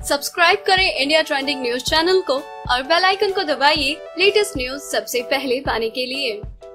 Subscribe करें India trending news channel को और बेल आइकन को दबाइए लेटेस्ट न्यूज सबसे पहले पाने के लिए।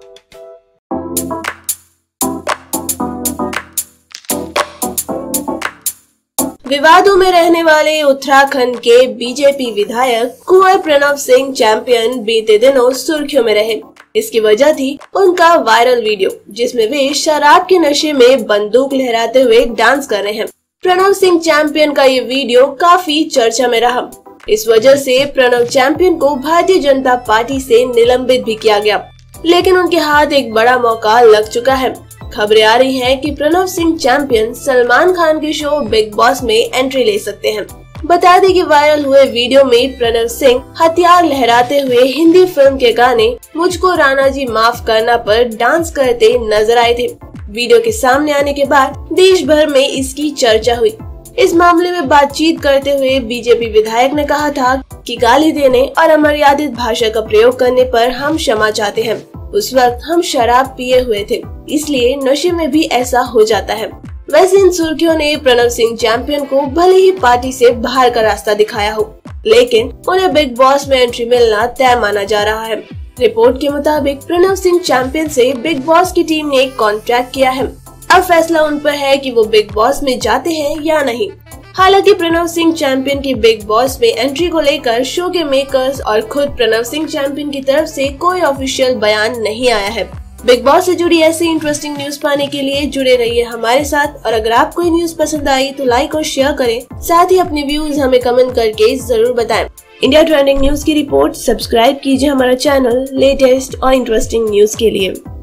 विवादों में रहने वाले उत्तराखंड के बीजेपी विधायक कुंवर प्रणव सिंह चैंपियन बीते दिनों सुर्खियों में रहे। इसकी वजह थी उनका वायरल वीडियो जिसमें वे शराब के नशे में बंदूक लहराते हुए डांस कर रहे हैं। प्रणव सिंह चैंपियन का ये वीडियो काफी चर्चा में रहा। इस वजह से प्रणव चैंपियन को भारतीय जनता पार्टी से निलंबित भी किया गया, लेकिन उनके हाथ एक बड़ा मौका लग चुका है। खबरें आ रही हैं कि प्रणव सिंह चैंपियन सलमान खान के शो बिग बॉस में एंट्री ले सकते हैं। बता दें कि वायरल हुए वीडियो में प्रणव सिंह हथियार लहराते हुए हिंदी फिल्म के गाने मुझको राणा जी माफ करना पर डांस करते नजर आए थे। वीडियो के सामने आने के बाद देश भर में इसकी चर्चा हुई। इस मामले में बातचीत करते हुए बीजेपी विधायक ने कहा था कि गाली देने और अमर्यादित भाषा का प्रयोग करने पर हम क्षमा चाहते हैं। उस वक्त हम शराब पिए हुए थे, इसलिए नशे में भी ऐसा हो जाता है। वैसे इन सुर्खियों ने प्रणव सिंह चैंपियन को भले ही पार्टी से बाहर का रास्ता दिखाया हो, लेकिन उन्हें बिग बॉस में एंट्री मिलना तय माना जा रहा है। रिपोर्ट के मुताबिक प्रणव सिंह चैंपियन से बिग बॉस की टीम ने एक कॉन्ट्रैक्ट किया है। अब फैसला उन पर है कि वो बिग बॉस में जाते हैं या नहीं। हालांकि प्रणव सिंह चैंपियन की बिग बॉस में एंट्री को लेकर शो के मेकर्स और खुद प्रणव सिंह चैंपियन की तरफ से कोई ऑफिशियल बयान नहीं आया है। बिग बॉस से जुड़ी ऐसी इंटरेस्टिंग न्यूज पाने के लिए जुड़े रहिए हमारे साथ, और अगर आपको ये न्यूज पसंद आई तो लाइक और शेयर करें। साथ ही अपने व्यूज हमें कमेंट करके जरूर बताएं। इंडिया ट्रेंडिंग न्यूज की रिपोर्ट सब्सक्राइब कीजिए हमारा चैनल लेटेस्ट और इंटरेस्टिंग न्यूज के लिए।